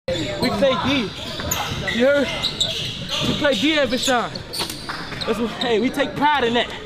We play D. You heard? We play D at Vashon. That's what, hey, we take pride in that.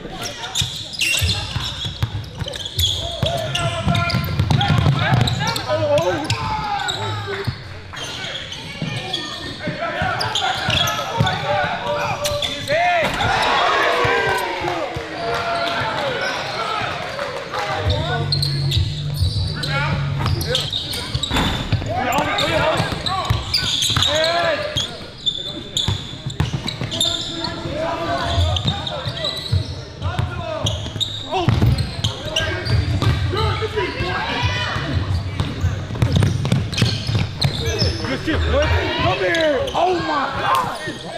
Come here! Oh my God!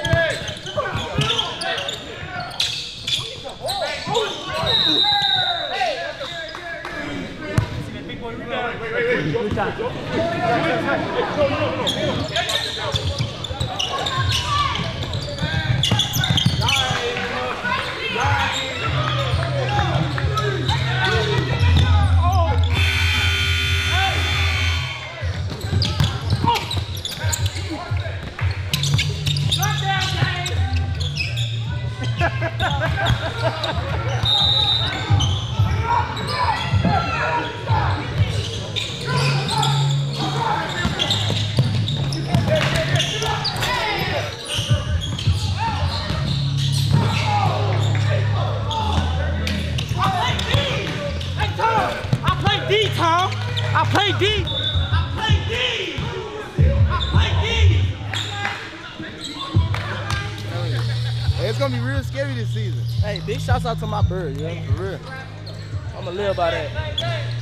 I play D. Hey, it's gonna be real scary this season. Hey, big shouts out to my bird, yeah, for real. I'ma live by that.